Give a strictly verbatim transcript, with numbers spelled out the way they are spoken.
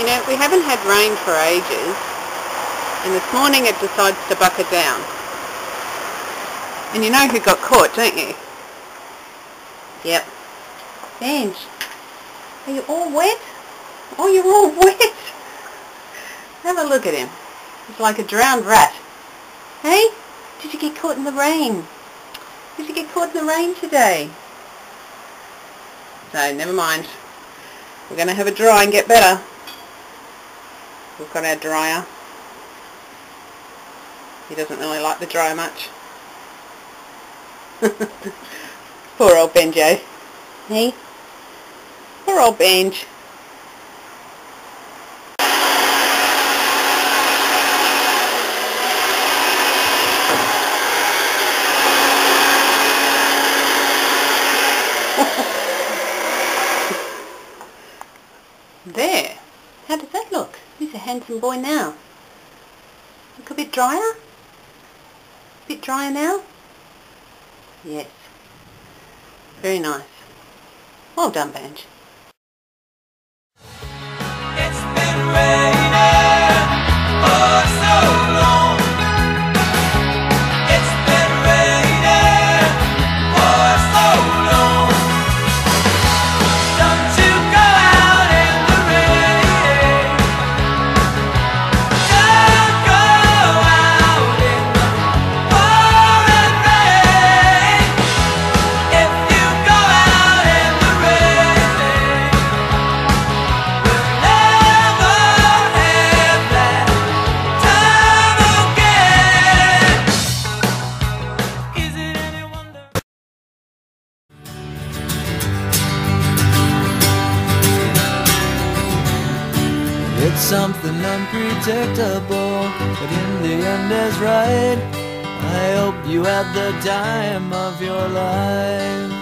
Now, we haven't had rain for ages, and this morning it decides to bucket down. And you know who got caught, don't you? Yep. Banjo, are you all wet? Oh, you're all wet. Have a look at him. He's like a drowned rat. Hey? Did you get caught in the rain? Did you get caught in the rain today? So, never mind. We're going to have a dry and get better. We've got our dryer. He doesn't really like the dryer much. Poor old Banjo. Hey? Poor old Banjo. There. How does that look? He's a handsome boy now. Look a bit drier? A bit drier now? Yes. Very nice. Well done, Banjo. It's been raining for so long. It's been raining for so long. Don't you go out in the rain. Don't go out in the pouring rain. If you go out in the rain, we'll never have that time again. Is it any wonder? It's something unpredictable, but in the end is right. I hope you had the time of your life.